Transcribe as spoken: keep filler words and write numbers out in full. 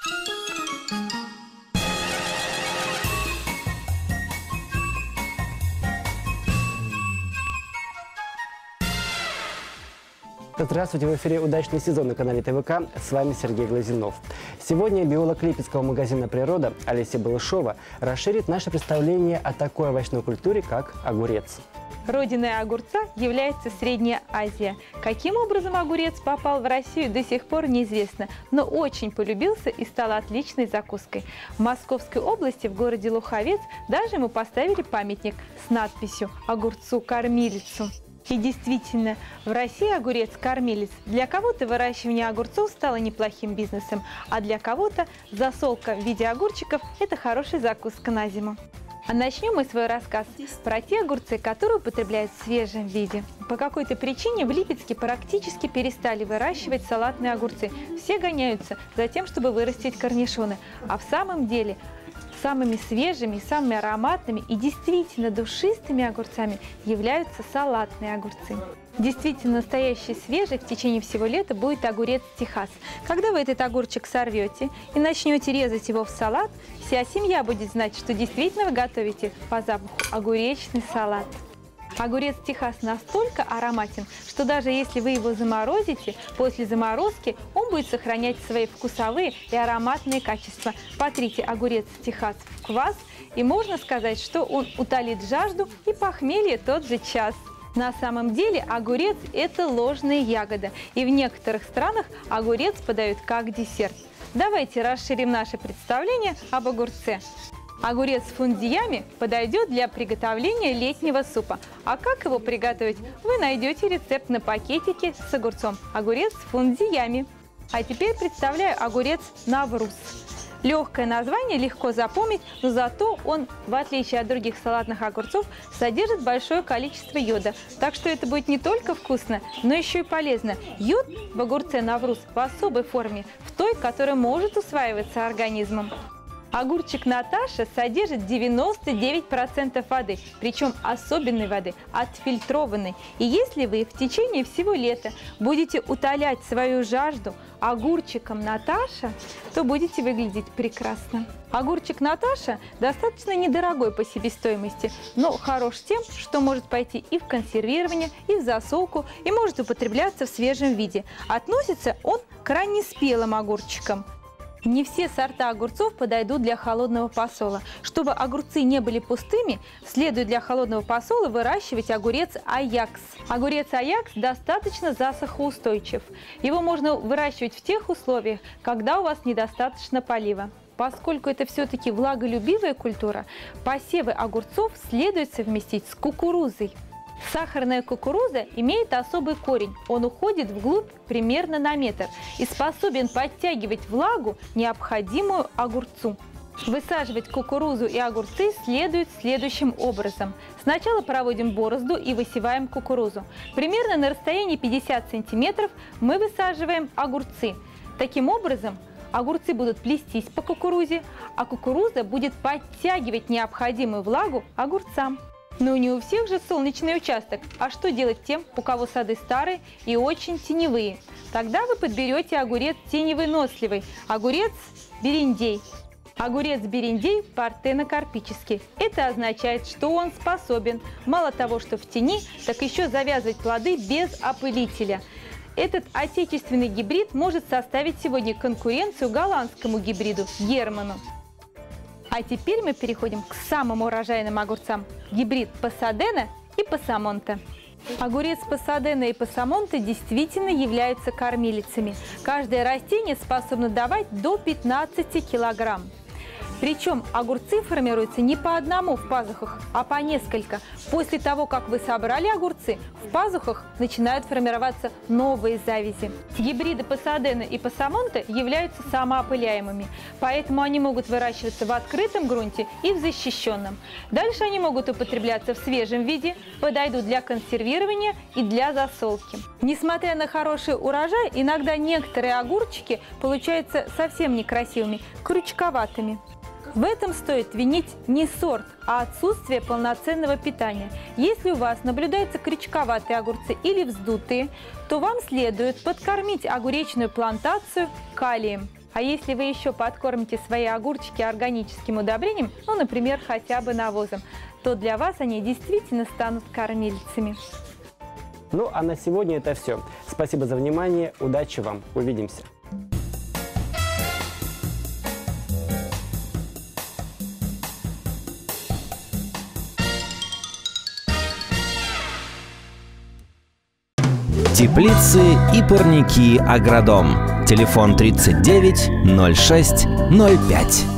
Здравствуйте, в эфире «Удачный сезон» на канале ТВК. С вами Сергей Глазунов. Сегодня биолог Липецкого магазина «Природа» Олеся Балышова расширит наше представление о такой овощной культуре, как огурец. Родиной огурца является Средняя Азия. Каким образом огурец попал в Россию, до сих пор неизвестно, но очень полюбился и стал отличной закуской. В Московской области, в городе Луховец, даже ему поставили памятник с надписью «Огурцу-кормилицу». И действительно, в России огурец-кормилец. Для кого-то выращивание огурцов стало неплохим бизнесом, а для кого-то засолка в виде огурчиков – это хорошая закуска на зиму. А начнем мы свой рассказ про те огурцы, которые употребляют в свежем виде. По какой-то причине в Липецке практически перестали выращивать салатные огурцы. Все гоняются за тем, чтобы вырастить корнишоны. А в самом деле самыми свежими, самыми ароматными и действительно душистыми огурцами являются салатные огурцы. Действительно настоящий свежий в течение всего лета будет огурец Техас. Когда вы этот огурчик сорвете и начнете резать его в салат, вся семья будет знать, что действительно вы готовите по запаху огуречный салат. Огурец Техас настолько ароматен, что даже если вы его заморозите, после заморозки он будет сохранять свои вкусовые и ароматные качества. Потрите огурец Техас в квас, и можно сказать, что он утолит жажду и похмелье тот же час. На самом деле огурец – это ложная ягода, и в некоторых странах огурец подают как десерт. Давайте расширим наше представление об огурце. Огурец с фундиями подойдет для приготовления летнего супа. А как его приготовить? Вы найдете рецепт на пакетике с огурцом. Огурец с фундиями. А теперь представляю огурец Навруз. Легкое название, легко запомнить, но зато он, в отличие от других салатных огурцов, содержит большое количество йода. Так что это будет не только вкусно, но еще и полезно. Йод в огурце Навруз в особой форме, в той, которая может усваиваться организмом. Огурчик Наташа содержит девяносто девять процентов воды, причем особенной воды, отфильтрованной. И если вы в течение всего лета будете утолять свою жажду огурчиком Наташа, то будете выглядеть прекрасно. Огурчик Наташа достаточно недорогой по себестоимости, но хорош тем, что может пойти и в консервирование, и в засолку, и может употребляться в свежем виде. Относится он к раннеспелым огурчикам. Не все сорта огурцов подойдут для холодного посола. Чтобы огурцы не были пустыми, следует для холодного посола выращивать огурец Аякс. Огурец Аякс достаточно засухоустойчив. Его можно выращивать в тех условиях, когда у вас недостаточно полива. Поскольку это все-таки влаголюбивая культура, посевы огурцов следует совместить с кукурузой. Сахарная кукуруза имеет особый корень, он уходит вглубь примерно на метр и способен подтягивать влагу, необходимую огурцу. Высаживать кукурузу и огурцы следует следующим образом. Сначала проводим борозду и высеваем кукурузу. Примерно на расстоянии пятьдесят сантиметров мы высаживаем огурцы. Таким образом, огурцы будут плестись по кукурузе, а кукуруза будет подтягивать необходимую влагу огурцам. Но не у всех же солнечный участок. А что делать тем, у кого сады старые и очень теневые? Тогда вы подберете огурец теневыносливый, огурец берендей. Огурец берендей партенокарпический. Это означает, что он способен мало того, что в тени, так еще завязывать плоды без опылителя. Этот отечественный гибрид может составить сегодня конкуренцию голландскому гибриду Герману. А теперь мы переходим к самым урожайным огурцам – гибрид Пасадена и Пасамонте. Огурец Пасадена и Пасамонте действительно являются кормилицами. Каждое растение способно давать до пятнадцати килограмм. Причем огурцы формируются не по одному в пазухах, а по несколько. После того, как вы собрали огурцы, в пазухах начинают формироваться новые завязи. Гибриды Пасадена и Пасамонте являются самоопыляемыми, поэтому они могут выращиваться в открытом грунте и в защищенном. Дальше они могут употребляться в свежем виде, подойдут для консервирования и для засолки. Несмотря на хороший урожай, иногда некоторые огурчики получаются совсем некрасивыми, крючковатыми. В этом стоит винить не сорт, а отсутствие полноценного питания. Если у вас наблюдаются крючковатые огурцы или вздутые, то вам следует подкормить огуречную плантацию калием. А если вы еще подкормите свои огурчики органическим удобрением, ну, например, хотя бы навозом, то для вас они действительно станут кормилицами. Ну а на сегодня это все. Спасибо за внимание, удачи вам, увидимся. Теплицы и парники Агродом. Телефон тридцать девять ноль шесть ноль пять.